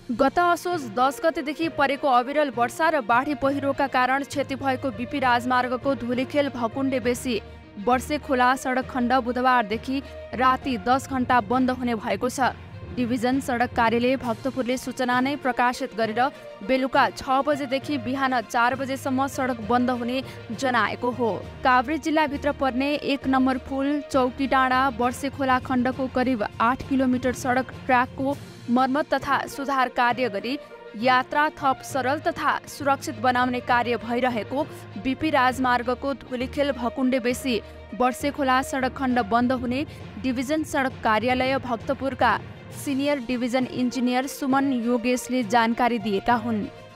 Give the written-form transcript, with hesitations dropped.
गत असोज 10 गतेदेखि परेको अविरल वर्षा र बाढी पहिरोका कारण क्षति भएको बीपी राजमार्गको धुलीखेल भकुण्डे बेसी वर्षे खोला सडक खण्ड बुधबारदेखि राति 10 घण्टा बन्द हुने भएको छ। डिभिजन सडक कार्यालय भक्तपुरले सूचना नै प्रकाशित गरेर बेलुका 6 बजेदेखि बिहान 4 बजेसम्म सडक बन्द हुने जनाएको हो। काभ्रे जिल्लाभित्र पर्ने 1 नम्बर पुल चौकी डाँडा वर्षे खोला खण्डको करिब 8 किलोमिटर सडक ट्र्याकको मर्मत तथा सुधार कार्य गरी यात्रा थप सरल तथा सुरक्षित बनाउने कार्य भइरहेको बीपी राजमार्गको धुलीखेल भकुण्डे बेसी वर्षे खोला सडक खण्ड बन्द हुने डिभिजन सडक कार्यालय भक्तपुरका सिनियर डिभिजन इन्जिनियर सुमन योगेशले जानकारी दिएका हुन्।